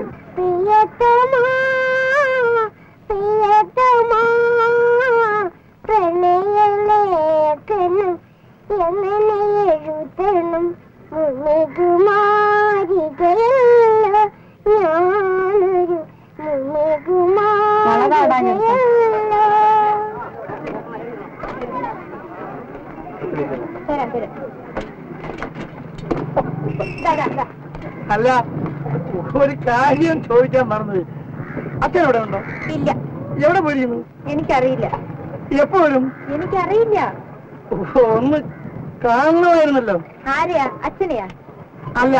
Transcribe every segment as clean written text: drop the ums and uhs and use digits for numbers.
അല്ല, ഒരു കാര്യം ചോദിക്കാൻ മറന്നത്. അച്ഛൻ എവിടെ ഉണ്ടോ? ഇല്ല. എവിടെ പോയിരുന്നു? എനിക്കറിയില്ല. എപ്പോ വരും? എനിക്കറിയില്ല. ഒന്ന് കാണണമായിരുന്നല്ലോ. ആരെയാ? അച്ഛനെയാ? അല്ല,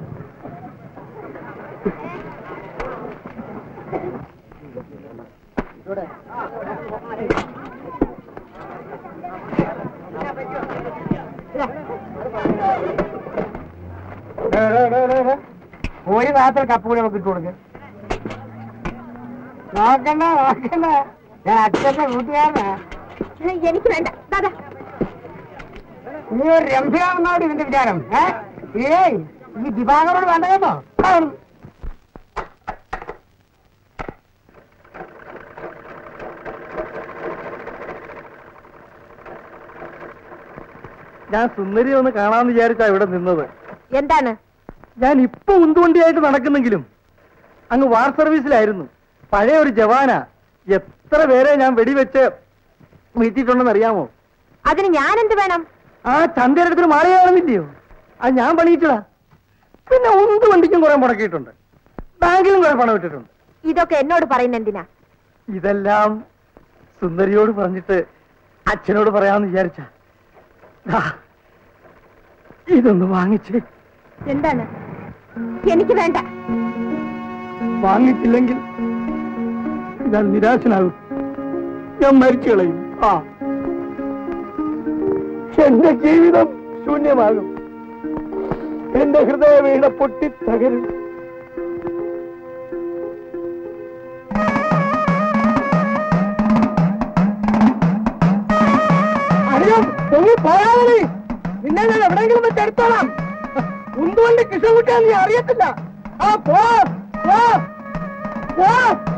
ഒരു രാത്രി കപ്പ് കൂടി നമുക്ക് ഇട്ട് കൊടുക്ക. നോക്കണ്ട നോക്കണ്ട, ഞാൻ അച്ഛന്റെ കൂട്ടുകാരനാ. എനിക്ക് വേണ്ട. നീ ഒരു രംഭയാണെന്നോട് ഇതിന്റെ വിചാരം. ഏയ്, ഈ ദിവാകരോട് വേണ്ട കേട്ടോ. ഞാൻ സുന്ദരി ഒന്ന് കാണാന്ന് വിചാരിച്ചാ ഇവിടെ നിന്നത്. എന്താണ്? ഞാൻ ഇപ്പൊ ഉന്തുവണ്ടിയായിട്ട് നടക്കുന്നെങ്കിലും അങ്ങ് വാർ സർവീസിലായിരുന്നു. പഴയ ഒരു ജവാനാ. എത്ര പേരെ ഞാൻ വെടിവെച്ച് വീട്ടിട്ടുണ്ടെന്ന് അറിയാമോ? അതിന് ഞാൻ എന്ത് വേണം? ആ ചന്തയുടെ അടുത്തൊരു മാളികയാണെന്നില്ലയോ, അത് ഞാൻ പണിയിച്ചതാ. പിന്നെ ഉന്തുവണ്ടിക്കും കുറെ മുടക്കിയിട്ടുണ്ട്, ബാങ്കിലും കുറെ പണം ഇട്ടിട്ടുണ്ട്. ഇതൊക്കെ എന്നോട് പറയുന്ന എന്തിനാ? ഇതെല്ലാം സുന്ദരിയോട് പറഞ്ഞിട്ട് അച്ഛനോട് പറയാമെന്ന് വിചാരിച്ച. ഇതൊന്ന് വാങ്ങിച്ചേ. എന്താണ്? എനിക്ക് വേണ്ട. വാങ്ങിച്ചില്ലെങ്കിൽ ഞാൻ നിരാശനാകും, ഞാൻ മരിച്ചു കളയും. എന്റെ ജീവിതം ശൂന്യമാകും, എന്റെ ഹൃദയ വീണ പൊട്ടിത്തകരും. അറിയാം, പോയാലേ നിന്നെ ഞാൻ എവിടെയെങ്കിലും വെച്ച് എടുത്തോളാം. ഉന്തുകൊണ്ട് കൃഷ്ണൻകുട്ടിയാ, നീ അറിയത്തില്ല. പോ പോ പോ.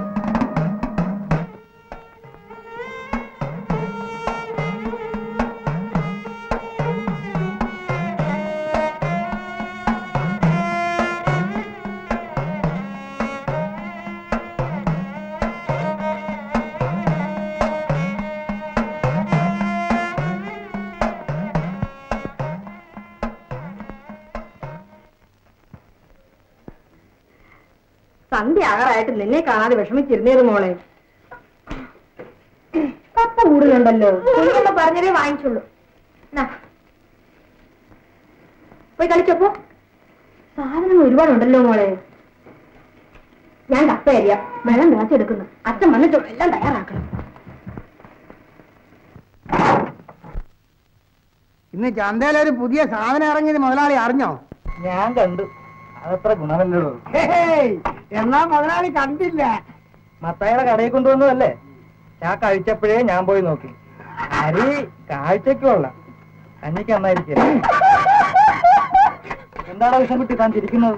സന്ധ്യ ആകാറായിട്ട് നിന്നെ കാണാതെ വിഷമിച്ചിരുന്നേത് മോളെ. കപ്പ കൂടുതലുണ്ടല്ലോ, കുഞ്ഞമ്മ പറഞ്ഞതേ വാങ്ങിച്ചുള്ളൂ. പോയി കളിച്ചപ്പോ സാധനങ്ങൾ ഒരുപാടുണ്ടല്ലോ മോളെ. ഞാൻ കപ്പ അരിയാം, വെള്ളം തിളച്ചെടുക്കുന്നു. അച്ഛൻ വന്നിട്ടോ എല്ലാം തയ്യാറാക്കണം. ഇന്ന് ചന്തയിലൊരു പുതിയ സാധനം ഇറങ്ങിയത് മുതലാളി അറിഞ്ഞോ? ഞാൻ കണ്ടു, അതത്ര ഗുണമല്ലോ. എന്നാ മുതലാളി കണ്ടില്ല. മത്തായിയുടെ കടയിൽ കൊണ്ടുവന്നതല്ലേ, ഞാൻ കഴിച്ചപ്പോഴേ ഞാൻ പോയി നോക്കി. അരി കാഴ്ചക്കുള്ള കഞ്ഞിക്ക് നന്നായിരിക്കും. എന്താണ് വിഷംകുട്ടി താൻ ചിരിക്കുന്നത്?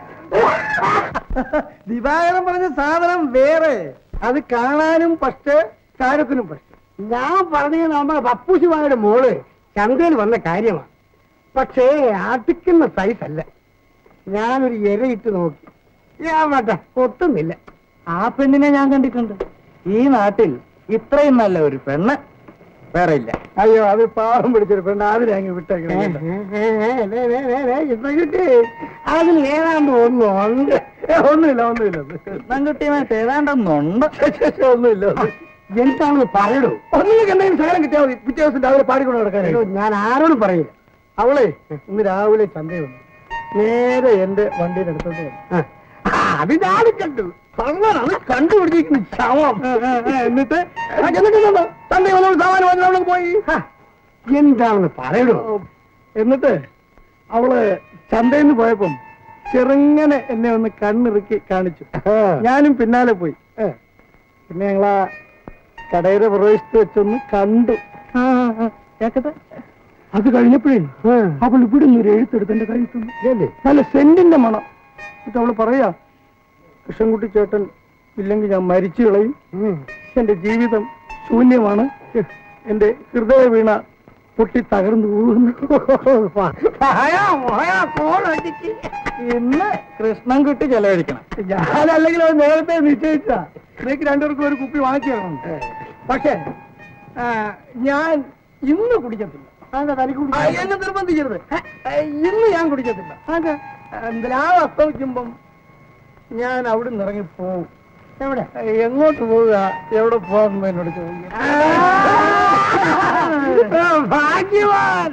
ദിവാകരൻ പറഞ്ഞ സാധനം വേറെ, അത് കാണാനും പക്ഷേ കാര്യത്തിനും പക്ഷേ. ഞാൻ പറഞ്ഞത് നമ്മുടെ പപ്പൂശിവായുടെ മോള് ചന്തയിൽ വന്ന കാര്യമാണ്. പക്ഷേ അടുക്കുന്ന സൈസ് അല്ല. ഞാനൊരു ഇരയിട്ട് നോക്കി, ഞാൻ വേണ്ട ഒട്ടുന്നില്ല. ആ പെണ്ണിനെ ഞാൻ കണ്ടിട്ടുണ്ട്. ഈ നാട്ടിൽ ഇത്രയും നല്ല ഒരു പെണ്ണ് വേറെ ഇല്ല. അയ്യോ, അത് പാവം പിടിച്ചൊരു പെണ്ണ്, അതിനെ അങ്ങ് വിട്ടേക്കണേ. അതിൽ ഏതാണ്ട് ഒന്നുണ്ട്. ഒന്നുമില്ല പെൺകുട്ടിയുമായിട്ട് ഏതാണ്ടൊന്നുണ്ട്. ഒന്നുമില്ല. എന്താണെന്ന് പറയണോ? ഒന്നിലേക്ക് എന്തെങ്കിലും സഹനം കിട്ടിയാൽ മതി, പിറ്റേ ദിവസം രാവിലെ പാടിക്കൊണ്ട് നടക്കാനോ. ഞാൻ ആരോടും പറയില്ല. അവളെ ഇന്ന് രാവിലെ ചന്തയിൽ വന്നു, നേരെ എന്റെ വണ്ടിയുടെ അടുത്തോട്ട് വന്നു. അത് ഞാൻ കണ്ടു. അങ്ങനെ കണ്ടുപിടിച്ചിരിക്കുന്നു ശവം. എന്നിട്ട് ചന്തയിൽ വന്നോട് സാമാനം വന്നു പോയി. എന്താണെന്ന് പറയണോ? എന്നിട്ട് അവള് ചന്തയിൽ നിന്ന് പോയപ്പം ചെറുങ്ങനെ എന്നെ ഒന്ന് കണ്ണിറുക്കി കാണിച്ചു. ഞാനും പിന്നാലെ പോയി. പിന്നെ ഞങ്ങളാ കടയുടെ പ്രവേശത്ത് വെച്ചൊന്ന് കണ്ടു. അത് കഴിഞ്ഞപ്പോഴേ അവൾ ഇവിടുന്ന് ഒരു എഴുത്തെടുത്ത് എന്റെ കയ്യിൽ തന്നു. നല്ല സെന്റിന്റെ മണം. എന്നിട്ട് അവള് പറയാ, കൃഷ്ണൻകുട്ടി ചേട്ടൻ ഇല്ലെങ്കിൽ ഞാൻ മരിച്ചു കളയും. എന്റെ ജീവിതം ശൂന്യമാണ്. എന്റെ ഹൃദയ വീണ പൊട്ടി തകർന്നു പോകുന്നു. ഇന്ന് കൃഷ്ണൻകുട്ടി ചെലവഴിക്കണം. ഞാനല്ലെങ്കിൽ അത് നേരത്തെ നിശ്ചയിച്ച എനിക്ക് രണ്ടുപേർക്കും ഒരു കുപ്പി വാങ്ങിച്ചു തരണം. പക്ഷേ ഞാൻ ഇന്ന് കുടിക്കത്തില്ല. എന്നെ നിർബന്ധിക്കരുത്. ഇന്ന് ഞാൻ കുടിക്കത്തില്ല. ലാവ് അസ്തമിക്കുമ്പം ഞാൻ അവിടെ നിന്ന് ഇറങ്ങിപ്പോവും. എവിടെ എങ്ങോട്ട് പോവുക, എവിടെ പോകാൻ എന്നോട് ചോദിക്കും. ഭാഗ്യവാൻ.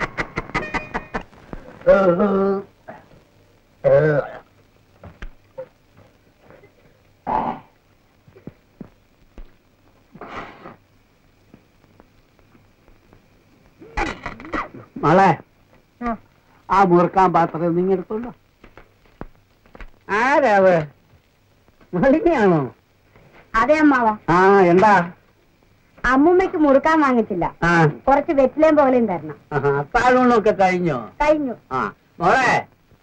മോളെ, ആ മുറുക്കാൻ പാത്രം നിങ്ങൾ എടുത്തോണ്ടോ? ആരാവ്? മളിനെയാണോ? അതെ അമ്മാവ. ആ, എന്താ? അമ്മൂമ്മയ്ക്ക് മുറുക്കാൻ വാങ്ങിച്ചില്ല. കുറച്ച് വെറ്റിലേം പോലെയും തരണം. താഴൂണൊക്കെ കഴിഞ്ഞോ? കഴിഞ്ഞു. ആ മോളെ,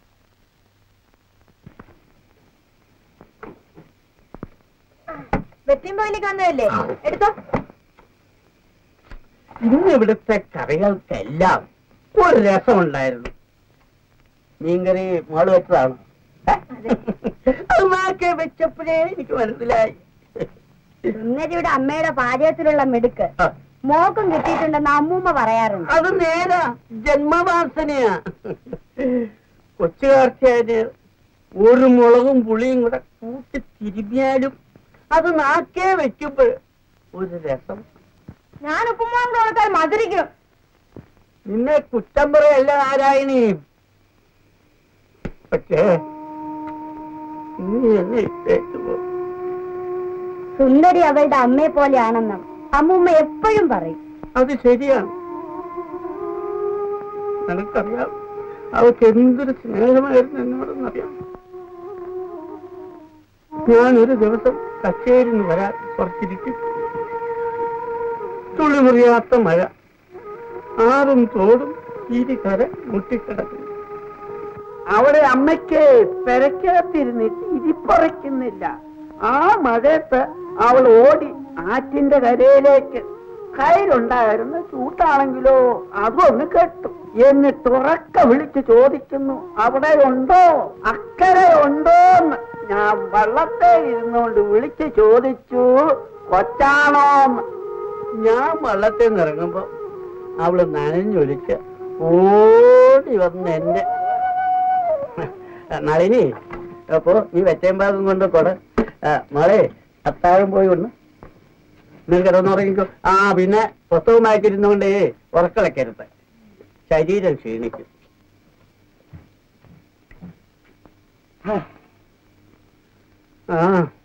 വെറ്റിലേം പോയിലേക്ക് വന്നതല്ലേ, എടുത്തോ. ഇന്ന് ഇവിടുത്തെ കറികൾക്കെല്ലാം ഒരു രസമുണ്ടായിരുന്നു. മീൻകറി മോള് വെച്ചതാണ്. അത് നാക്കെ വെച്ചപ്പോഴേ എനിക്ക് മനസ്സിലായി. സുന്ദരിയുടെ അമ്മയുടെ പാചകത്തിലുള്ള മിടുക്ക് മോക്കും കിട്ടിയിട്ടുണ്ടെന്ന് അമ്മൂമ്മ പറയാറുണ്ട്. അത് നേരാ, ജന്മവാസനയാ. കൊച്ചുകാർച്ചയാന് ഒരു മുളകും പുളിയും കൂടെ കൂട്ടി തിരുമ്മിയാലും അത് നാക്കേ വെക്കുമ്പോൾ ഒരു രസം. ഞാൻ ഉപ്പുമാവ് കൊടുക്കാൻ മധുരിക്കും. നിന്നെ കുറ്റം പറയല്ല നാരായണി. പക്ഷേ നീ എന്നെ ഇട്ടേക്ക് പോ. സുന്ദരി അവളുടെ അമ്മയെ പോലെയാണെന്നും അമ്മൂമ്മ എപ്പോഴും പറയും. അത് ശരിയാണ്. നിനക്കറിയാം അവൾക്ക് എന്തൊരു സ്നേഹമായിരുന്നു എന്നോടൊന്നറിയാം. ഞാനൊരു ദിവസം കച്ചേരിന്ന് വരാൻ കുറച്ചിരിക്കും. തുളിമുറിയാത്ത മഴ, ആറും തോടും ഇരിക്കര മുട്ടിക്കിടക്കുന്നു. അവിടെ അമ്മയ്ക്ക് പെരക്കകത്തിരുന്നിട്ട് ഇരിപ്പറയ്ക്കുന്നില്ല. ആ മഴയത്ത് അവൾ ഓടി ആറ്റിന്റെ കരയിലേക്ക്. കയ്യിലുണ്ടായിരുന്ന ചൂട്ടാണെങ്കിലോ അതൊന്ന് കെട്ടു. എന്നിട്ട് ഉറക്ക വിളിച്ച് ചോദിക്കുന്നു, അവിടെ ഉണ്ടോ, അക്കരെ ഉണ്ടോന്ന്. ഞാൻ വള്ളത്തെ ഇരുന്നുകൊണ്ട് വിളിച്ച് ചോദിച്ചു, കൊച്ചാണോന്ന്. ഞാൻ വള്ളത്തിൽ നിന്ന് ഇറങ്ങുമ്പോ അവള് നനഞ്ഞൊലിച്ച് ഓടി വന്ന് എന്നെ. നളിനി, അപ്പോ നീ വെച്ചേമ്പാകം കൊണ്ട് കൊട. മോളെ, അത്താഴം പോയി ഒന്ന് നിങ്ങൾ കിടന്നുറങ്ങിക്കോ. ആ, പിന്നെ പുസ്തകം വായിച്ചിരുന്നോണ്ടേ ഉറക്കളക്കരുത്, ശരീരം ക്ഷീണിക്കും. ആ